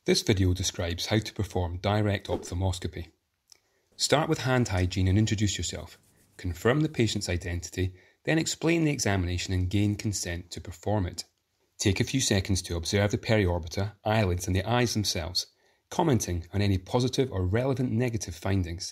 This video describes how to perform direct ophthalmoscopy. Start with hand hygiene and introduce yourself. Confirm the patient's identity, then explain the examination and gain consent to perform it. Take a few seconds to observe the periorbita, eyelids and the eyes themselves, commenting on any positive or relevant negative findings.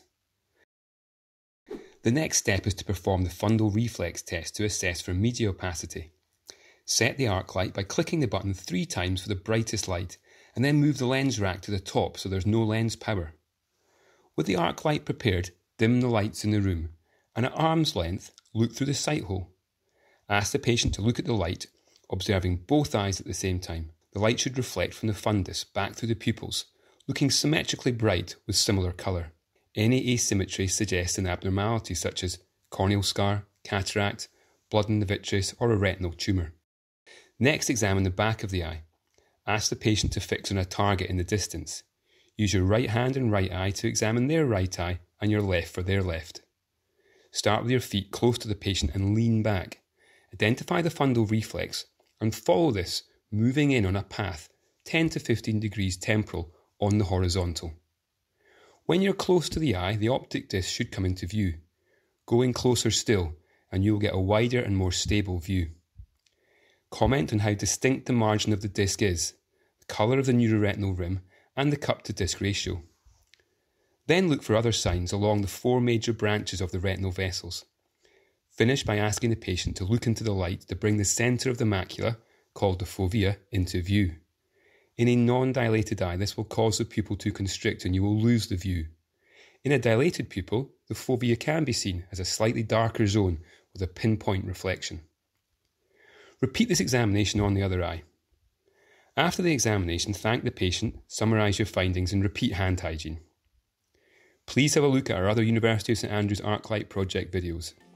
The next step is to perform the fundal reflex test to assess for media opacity. Set the Arclight by clicking the button 3 times for the brightest light, and then move the lens rack to the top so there's no lens power. With the Arclight prepared, dim the lights in the room, and at arm's length, look through the sight hole. Ask the patient to look at the light, observing both eyes at the same time. The light should reflect from the fundus back through the pupils, looking symmetrically bright with similar colour. Any asymmetry suggests an abnormality such as corneal scar, cataract, blood in the vitreous or a retinal tumour. Next, examine the back of the eye. Ask the patient to fix on a target in the distance. Use your right hand and right eye to examine their right eye and your left for their left. Start with your feet close to the patient and lean back. Identify the fundal reflex and follow this, moving in on a path 10 to 15 degrees temporal on the horizontal. When you're close to the eye, the optic disc should come into view. Go in closer still and you will get a wider and more stable view. Comment on how distinct the margin of the disc is, the colour of the neuroretinal rim and the cup to disc ratio. Then look for other signs along the 4 major branches of the retinal vessels. Finish by asking the patient to look into the light to bring the centre of the macula, called the fovea, into view. In a non-dilated eye, this will cause the pupil to constrict and you will lose the view. In a dilated pupil, the fovea can be seen as a slightly darker zone with a pinpoint reflection. Repeat this examination on the other eye. After the examination, thank the patient, summarise your findings and repeat hand hygiene. Please have a look at our other University of St Andrews Arclight project videos.